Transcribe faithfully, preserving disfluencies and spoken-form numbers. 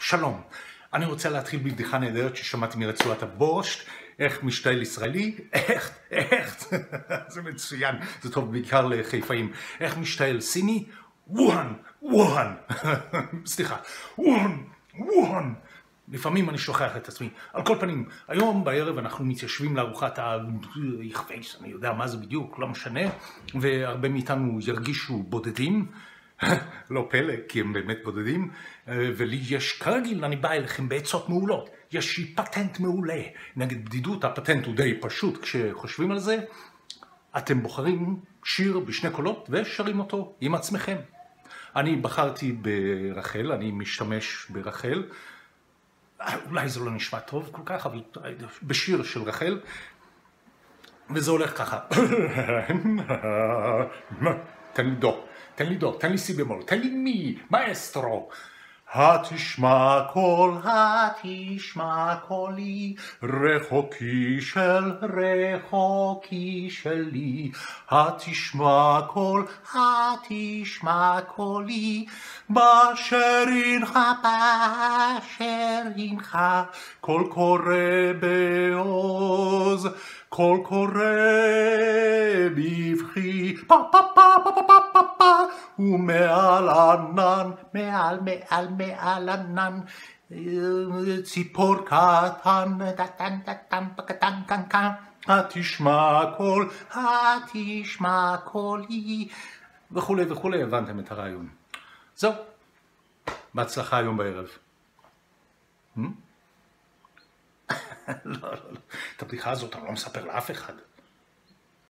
שלום, אני רוצה להתחיל בבדיחה נהדרת ששמעתי מרצועת הבורשט, איך משתעל ישראלי, איך, איך, זה מצוין, זה טוב בעיקר לחיפאים, איך משתעל סיני, ווהן, ווהן, סליחה, ווהן, ווהן. לפעמים אני שוכח את עצמי. על כל פנים, היום בערב אנחנו מתיישבים לארוחת היחפייס, אני יודע מה זה בדיוק, לא משנה, והרבה מאיתנו ירגישו בודדים, לא פלא, כי הם באמת בודדים, ולי יש כרגיל, אני בא אליכם בעצות מעולות. יש לי פטנט מעולה. נגד בדידות, הפטנט הוא די פשוט כשחושבים על זה. אתם בוחרים שיר בשני קולות ושרים אותו עם עצמכם. אני בחרתי ברחל, אני משתמש ברחל. אולי זה לא נשמע טוב כל כך, אבל בשיר של רחל. וזה הולך ככה. תן לי דו, תן לי דו, תן לי סי במול, תן לי מי, מאסטרו. התשמע קול, התשמע קולי, רחוקי של רחוקי שלי. התשמע קול, התשמע קולי, באשר הנך, באשר הנך, קול קורא בעוז, קול קורא בבכי, פה פה פה פה פה פה פה פה, ומעל ענן, מעל מעל מעל ענן, ציפור קטן, קטן קטן קטן קטן, התשמע קול, התשמע קולי, וכולי וכולי. הבנתם את הרעיון. זהו, בהצלחה היום בערב. לא, לא, לא. את הבדיחה הזאת אני לא מספר לאף אחד.